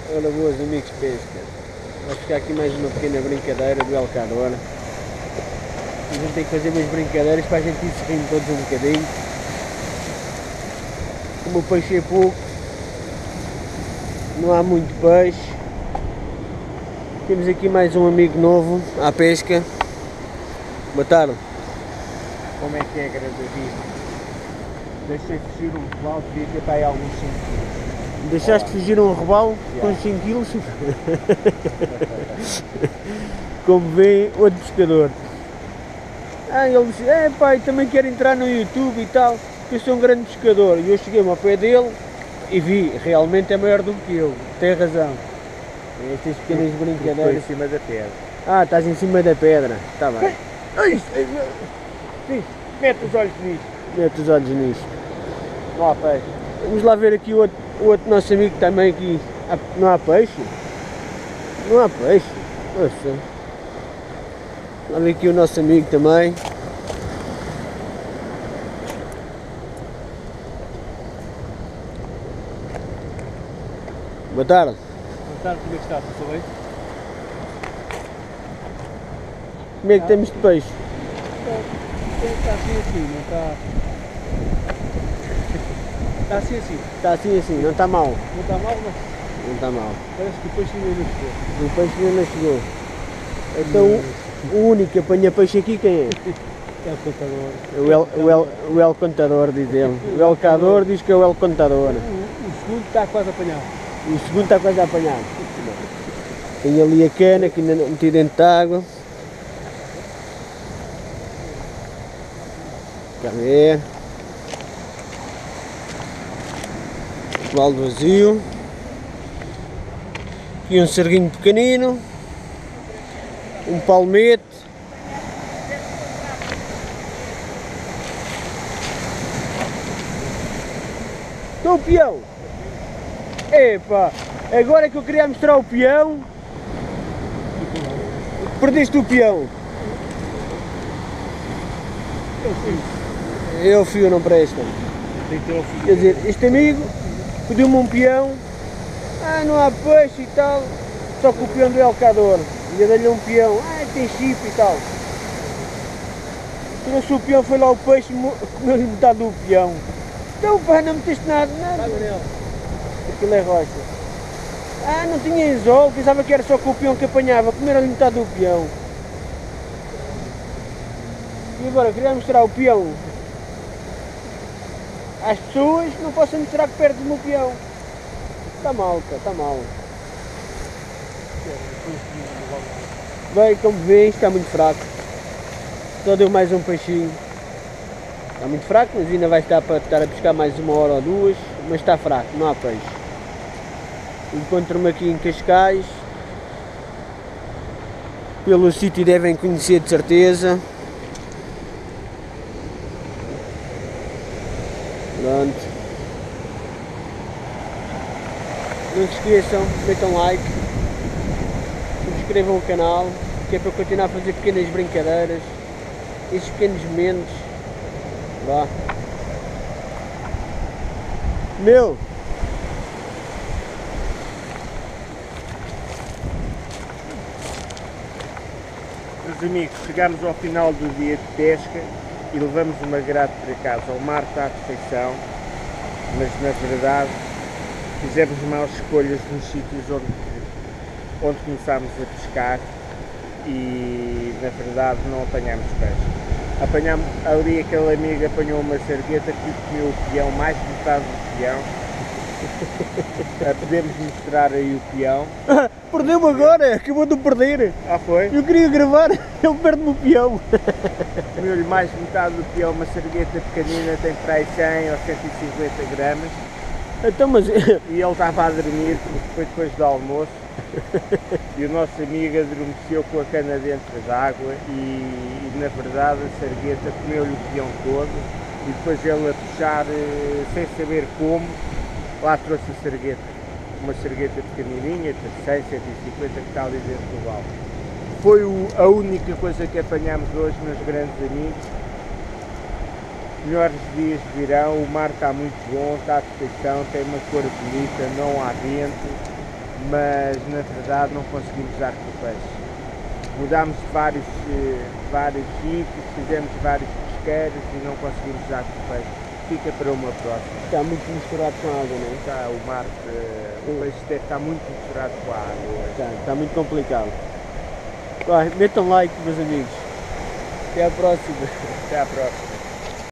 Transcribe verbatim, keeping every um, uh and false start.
Ora, boas amigos de pesca, vai ficar aqui mais uma pequena brincadeira do Elcador. A gente tem que fazer umas brincadeiras para a gente ir se rindo todos um bocadinho. Como o peixe é pouco, não há muito peixe. Temos aqui mais um amigo novo à pesca. Boa tarde. Como é que é, grande vida? Deixei fugir um robalo, devia ter para aí alguns cinco quilos. Deixaste Olá. fugir um robalo yeah. com cinco quilos? Como vê, outro pescador. Ah, ele disse, é pai, também quero entrar no YouTube e tal, porque eu sou um grande pescador. E eu cheguei-me ao pé dele e vi, realmente é maior do que eu, tem razão. Estas pequenas brincadeiras. Estou em cima da pedra. Ah, estás em cima da pedra, está bem. Ai, sim, mete os olhos nisto. Mete os olhos nisto. Não há peixe. Vamos lá ver aqui o outro, o outro nosso amigo também aqui. Não há peixe? Não há peixe? Nossa. Lá ver aqui o nosso amigo também. Boa tarde. Boa tarde, como é que está? Passou bem? Como é que ah. temos de peixe? Está assim assim, não está... Está assim assim. Está assim assim, não está mal. Não está mal, mas... Não está mal. Parece que o peixe ainda não chegou. O peixe ainda não chegou. Então hum. o único que apanha peixe aqui quem é? É o contador. O El, o El, o El Contador, diz ele. O Elcador diz que é o El Contador. O, o segundo está quase apanhado. O segundo está quase apanhado. Tem ali a cana que ainda não meti dentro de água. Cá ver. Balde vazio. Aqui um sarguinho pequenino. Um palmete. Estou o peão. Epá, agora é que eu queria mostrar o peão. Perdeste o peão. Eu fui. Eu fio não presta. Quer dizer, este amigo pediu-me um peão. Ah, não há peixe e tal. Só que o peão do Elcador. E eu dei-lhe um peão. Ah, tem chip e tal. Trouxe o peão, foi lá o peixe, comeu-lhe metade do peão. Então, pá, não meteste nada, nada. Aquilo é rocha. Ah, não tinha anzol, pensava que era só com o peão que apanhava. Comeram-lhe metade do peão. E agora, queria mostrar o peão às pessoas, não posso mostrar que perto do meu peão. Está mal, cara, está mal. Bem, como vêem, está muito fraco. Só deu mais um peixinho. Está muito fraco, mas ainda vai estar para estar a pescar mais uma hora ou duas. Mas está fraco, não há peixe. Encontro-me aqui em Cascais. Pelo sítio devem conhecer de certeza. Pronto. Não se esqueçam, metam like, subscrevam o canal, que é para continuar a fazer pequenas brincadeiras, esses pequenos momentos. Vá. Meu! Meus amigos, chegamos ao final do dia de pesca e levamos uma grade para casa. O mar está à perfeição, mas na verdade fizemos maus escolhas nos sítios onde, onde começámos a pescar e na verdade não apanhámos peixe. Apanhámos, ali aquele amigo apanhou uma sargueta que comeu o peão, mais de metade do peão. Podemos mostrar aí o peão. Perdeu-me agora, acabou de perder. Ah, foi? Eu queria gravar, ele perde-me o peão. Comeu-lhe mais de metade do peão, uma sargueta pequenina, tem para aí cem ou cento e cinquenta gramas. Então, mas... E ele estava a dormir, porque foi depois do almoço. E o nosso amigo adormeceu com a cana dentro da água e, e na verdade a sargueta comeu-lhe o peão todo e depois ele a puxar, sem saber como, lá trouxe a sargueta. Uma sargueta pequenininha, de cem, cento e cinquenta, que está ali dentro do balde. Foi o, a única coisa que apanhámos hoje, meus grandes amigos. Melhores dias virão, o mar está muito bom, está à perfeição, tem uma cor bonita, não há vento. mas na verdade não conseguimos dar com o peixe. Mudámos de vários, vários sítios, fizemos vários pesqueiros e não conseguimos dar com o peixe. Fica para uma próxima. Está muito misturado com a água, não é? Está, o mar, o peixe deve estar muito misturado com a água. Está, está muito complicado. Vai, metam like, meus amigos. Até à próxima. Até à próxima.